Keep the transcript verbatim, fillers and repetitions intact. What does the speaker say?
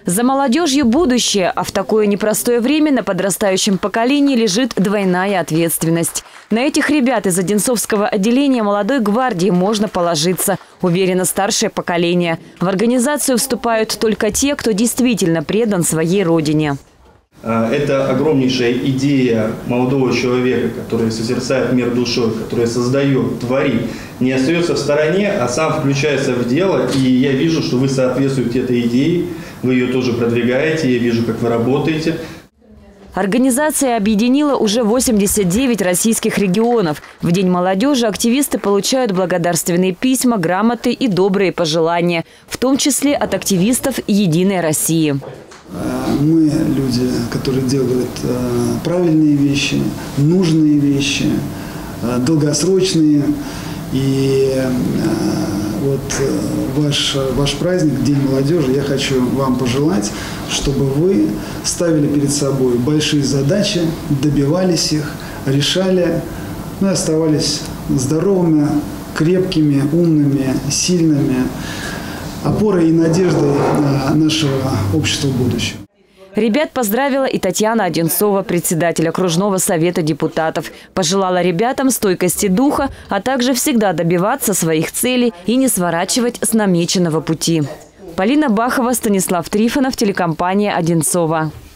За молодежью будущее, а в такое непростое время на подрастающем поколении лежит двойная ответственность. На этих ребят из Одинцовского отделения молодой гвардии можно положиться, уверено старшее поколение. В организацию вступают только те, кто действительно предан своей родине. Это огромнейшая идея молодого человека, который созерцает мир душой, который создает, творит, не остается в стороне, а сам включается в дело. И я вижу, что вы соответствуете этой идее, вы ее тоже продвигаете, я вижу, как вы работаете. Организация объединила уже восемьдесят девять российских регионов. В День молодежи активисты получают благодарственные письма, грамоты и добрые пожелания, в том числе от активистов «Единой России». Мы люди, которые делают правильные вещи, нужные вещи, долгосрочные. И вот ваш, ваш праздник, День молодежи, я хочу вам пожелать, чтобы вы ставили перед собой большие задачи, добивались их, решали, ну и оставались здоровыми, крепкими, умными, сильными, опорой и надеждой нашего общества будущего. Ребят поздравила и Татьяна Одинцова, председатель окружного совета депутатов. Пожелала ребятам стойкости духа, а также всегда добиваться своих целей и не сворачивать с намеченного пути. Полина Бахова, Станислав Трифонов, телекомпания «Одинцова».